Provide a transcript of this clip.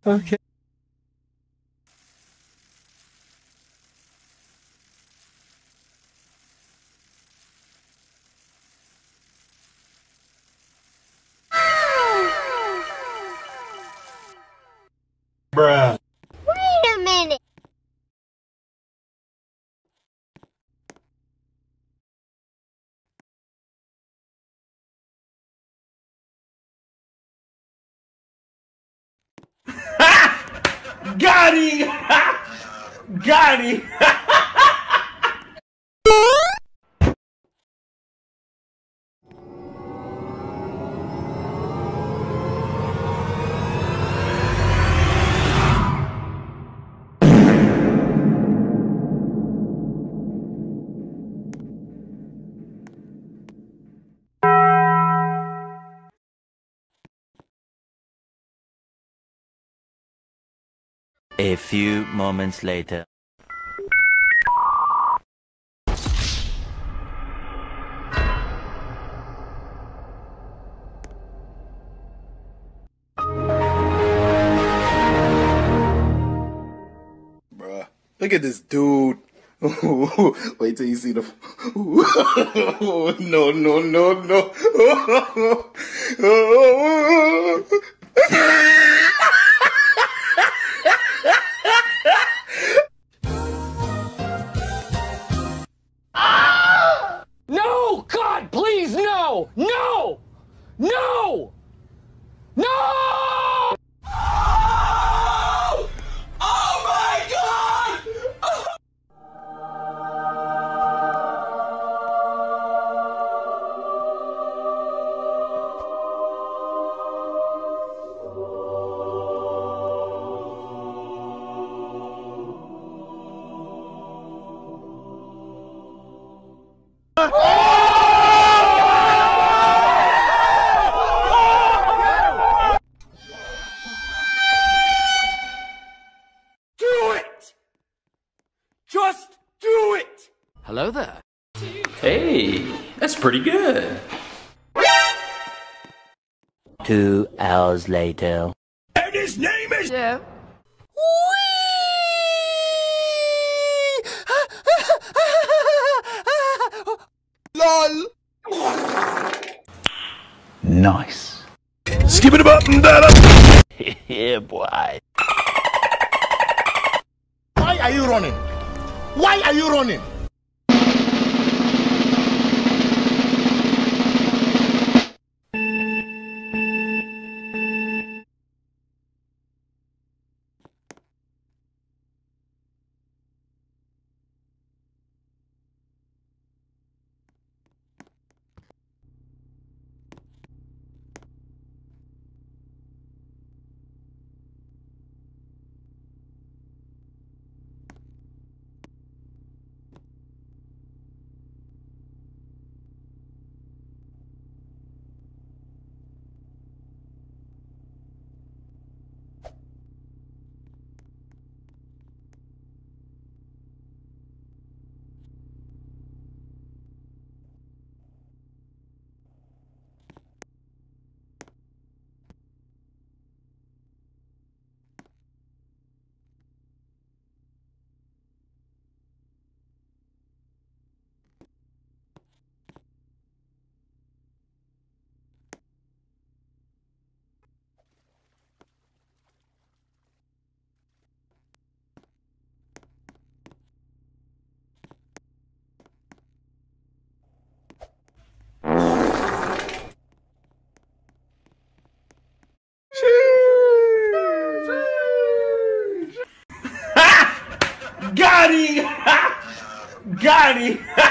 Okay. Bruh. Wait a minute. Got him! Got him! A few moments later. Bruh, look at this dude. Wait till you see the. No, no, no, no. No! God, please, no! No! No! No! Oh my God! Do it! Just do it! Hello there. Hey, that's pretty good. 2 hours later. And his name is... Yeah. LOL. Nice. Skip it up and down. Yeah, boy. Why are you running? Why are you running? Got him! Got him!